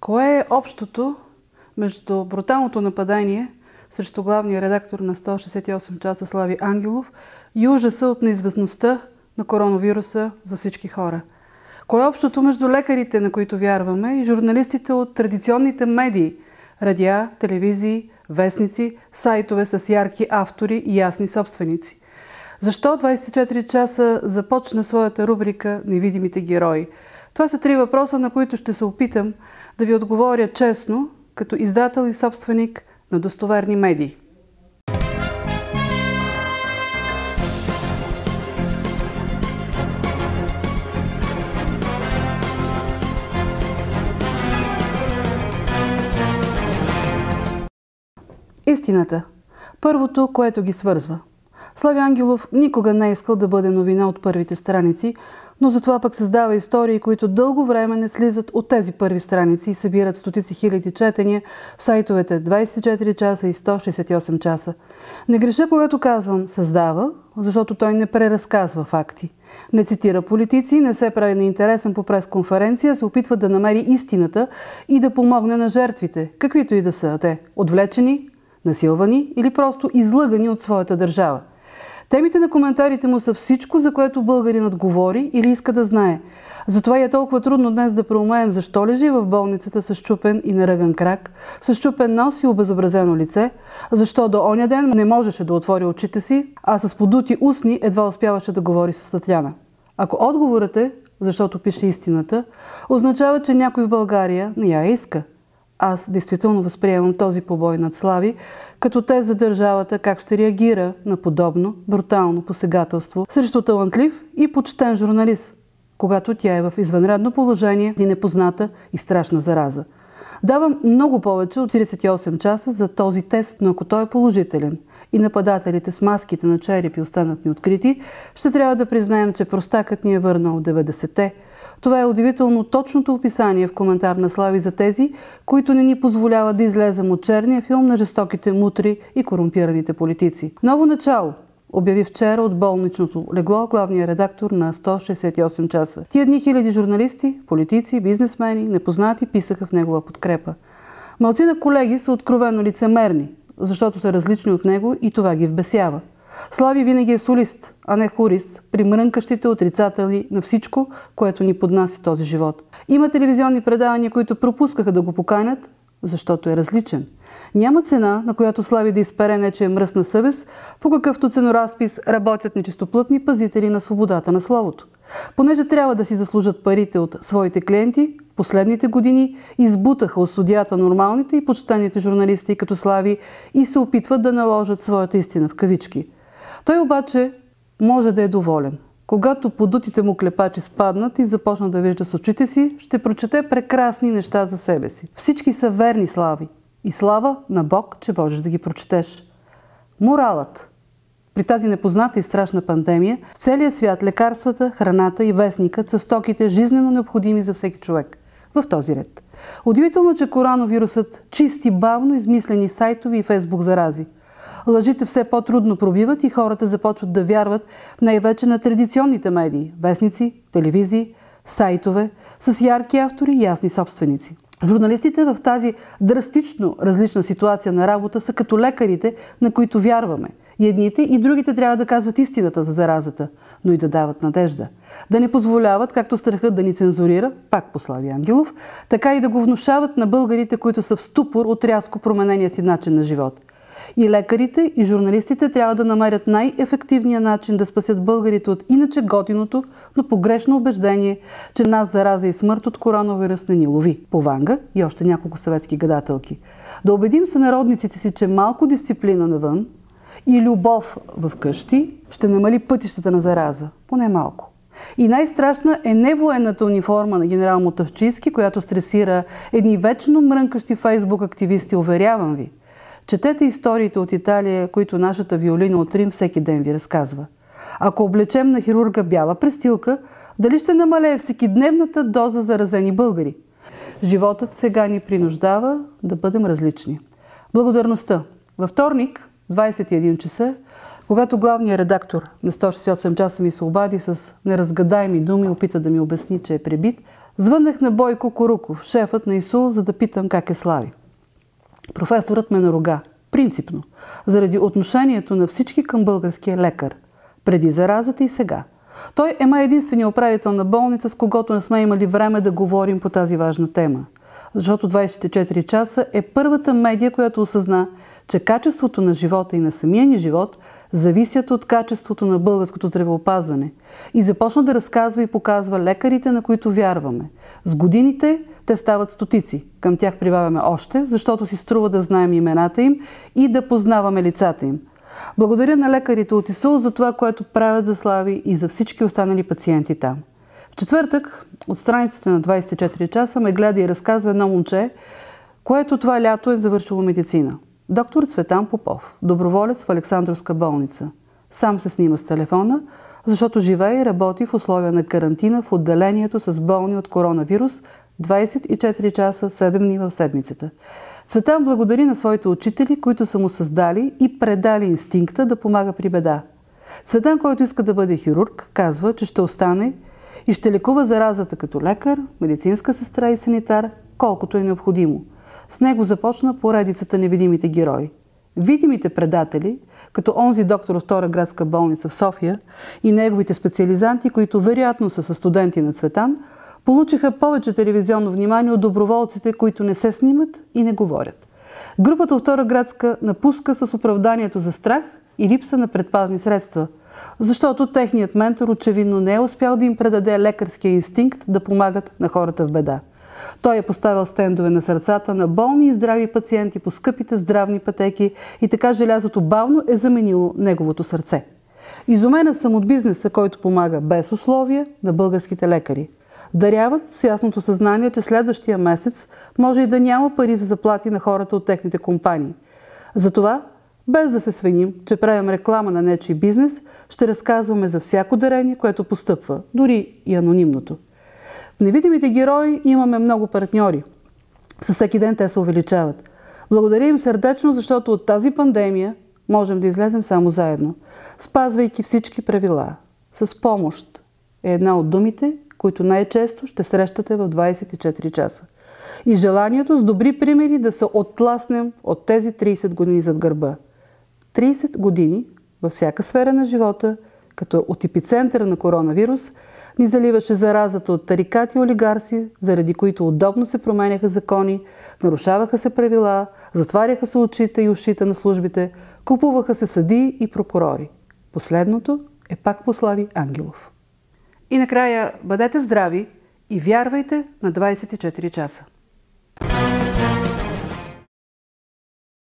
Кое е общото между бруталното нападение срещу главния редактор на 168 часа Слави Ангелов и ужаса от неизвестността на коронавируса за всички хора? Кое е общото между лекарите, на които вярваме, и журналистите от традиционните медии – радиа, телевизии, вестници, сайтове с ярки автори и ясни собственици? Защо 24 часа започна своята рубрика "Невидимите герои"? Това са 3 въпроса, на които ще се опитам да ви отговоря честно, като издател и собственик на достоверни медии. Истината. Първото, което ги свързва. Слави Ангелов никога не е искал да бъде новина от първите страници, но затова пък създава истории, които дълго време не слизат от тези първи страници и събират стотици хиляди четения в сайтовете 24 часа и 168 часа. Не греша, когато казвам създава, защото той не преразказва факти. Не цитира политици, не се прави неинтересен по пресконференция, се опитва да намери истината и да помогне на жертвите, каквито и да са те – отвлечени, насилвани или просто излъгани от своята държава. Темите на коментарите му са всичко, за което българинът говори или иска да знае. Затова е толкова трудно днес да проумеем защо лежи в болницата с счупен и наръган крак, с счупен нос и обезобразено лице, защо до оня ден не можеше да отвори очите си, а с подути устни едва успяваше да говори с Татяна. Ако отговорът е, защото пише истината, означава, че някой в България не я иска. Аз действително възприемам този побой над Слави като тест за държавата как ще реагира на подобно брутално посегателство срещу талантлив и почтен журналист, когато тя е в извънредно положение и непозната и страшна зараза. Давам много повече от 48 часа за този тест, но ако той е положителен и нападателите с маските на черепи останат неоткрити, ще трябва да признаем, че простакът ни е върнал 90-те. Това е удивително точното описание в коментар на Слави за тези, които не ни позволяват да излезем от черния филм на жестоките мутри и корумпираните политици. Ново начало обяви вчера от болничното легло главния редактор на 168 часа. Тия дни хиляди журналисти, политици, бизнесмени, непознати писаха в негова подкрепа. Малцина колеги са откровено лицемерни, защото са различни от него и това ги вбесява. Слави винаги е солист, а не хорист, при мрънкащите отрицатели на всичко, което ни поднася този живот. Има телевизионни предавания, които пропускаха да го поканят, защото е различен. Няма цена, на която Слави да изпере нечия мръсна съвест, по какъвто ценоразпис работят нечистоплътни пазители на свободата на словото. Понеже трябва да си заслужат парите от своите клиенти, последните години избутаха от студията нормалните и почтените журналисти като Слави и се опитват да наложат своята истина в кавички. Той обаче може да е доволен. Когато подутите му клепачи спаднат и започна да вижда с очите си, ще прочете прекрасни неща за себе си. Всички са верни Слави. И слава на Бог, че можеш да ги прочетеш. Моралът. При тази непозната и страшна пандемия, в целия свят лекарствата, храната и вестникът са стоките жизнено необходими за всеки човек. В този ред. Удивително, че коронавирусът чисти бавно измислени сайтови и фейсбук зарази. Лъжите все по-трудно пробиват и хората започват да вярват най-вече на традиционните медии, вестници, телевизии, сайтове, с ярки автори и ясни собственици. Журналистите в тази драстично различна ситуация на работа са като лекарите, на които вярваме. И едните и другите трябва да казват истината за заразата, но и да дават надежда. Да не позволяват, както страхът да ни цензурира, пак по Слави Ангелов, така и да го внушават на българите, които са в ступор от рязко променения си начин на живот. И лекарите, и журналистите трябва да намерят най-ефективния начин да спасят българите от иначе готиното, но погрешно убеждение, че нас зараза и смърт от коронавирус не ни лови. По Ванга и още няколко съветски гадателки. Да убедим сънародниците си, че малко дисциплина навън и любов в къщи ще намали пътищата на зараза. Поне малко. И най-страшна е не военната униформа на генерал Мутафчийски, която стресира едни вечно мрънкащи фейсбук активисти, уверявам ви. Четете историите от Италия, които нашата Виолина от Рим всеки ден ви разказва. Ако облечем на хирурга бяла престилка, дали ще намалее всекидневната доза заразени българи? Животът сега ни принуждава да бъдем различни. Благодарността. Във вторник, 21 часа, когато главният редактор на 168 часа ми се обади с неразгадаеми думи, опита да ми обясни, че е пребит, Звъннах на Бойко Коруков, шефът на ИСУЛ, за да питам как е Слави. Професорът ме наруга, принципно, заради отношението на всички към българския лекар, преди заразата и сега. Той е май единственият управител на болница, с когото не сме имали време да говорим по тази важна тема. Защото 24 часа е първата медия, която осъзна, че качеството на живота и на самия ни живот зависят от качеството на българското здравеопазване. И започна да разказва и показва лекарите, на които вярваме. С годините те стават стотици. Към тях прибавяме още, защото си струва да знаем имената им и да познаваме лицата им. Благодаря на лекарите от ИСУЛ за това, което правят за Слави и за всички останали пациенти там. В четвъртък от страниците на 24 часа ме гледа и разказва едно момче, което това лято е завършило медицина. Доктор Цветан Попов, доброволец в Александровска болница. Сам се снима с телефона, защото живее и работи в условия на карантина в отделението с болни от коронавирус 24 часа, 7 дни в седмицата. Цветан благодари на своите учители, които са му създали и предали инстинкта да помага при беда. Цветан, който иска да бъде хирург, казва, че ще остане и ще лекува заразата като лекар, медицинска сестра и санитар, колкото е необходимо. С него започна поредицата невидимите герои. Видимите предатели, като онзи доктор от Втора градска болница в София и неговите специализанти, които вероятно са със студенти на Цветан, получиха повече телевизионно внимание от доброволците, които не се снимат и не говорят. Групата от Втора градска напуска с оправданието за страх и липса на предпазни средства, защото техният ментор очевидно не е успял да им предаде лекарския инстинкт да помагат на хората в беда. Той е поставил стендове на сърцата на болни и здрави пациенти по скъпите здравни пътеки и така желязото бавно е заменило неговото сърце. Изумена съм от бизнеса, който помага без условия на българските лекари. Даряват с ясното съзнание, че следващия месец може и да няма пари за заплати на хората от техните компании. Затова, без да се свиним, че правим реклама на нечий бизнес, ще разказваме за всяко дарение, което постъпва, дори и анонимното. В невидимите герои имаме много партньори. Със всеки ден те се увеличават. Благодаря им сърдечно, защото от тази пандемия можем да излезем само заедно, спазвайки всички правила. С помощ е една от думите, които най-често ще срещате в 24 часа. И желанието с добри примери да се оттласнем от тези 30 години зад гърба. 30 години във всяка сфера на живота, като от епицентъра на коронавирус, ни заливаше заразата от тарикати и олигарси, заради които удобно се променяха закони, нарушаваха се правила, затваряха се очите и ушите на службите, купуваха се съдии и прокурори. Последното е пак по Слави Ангелов. И накрая бъдете здрави и вярвайте на 24 часа.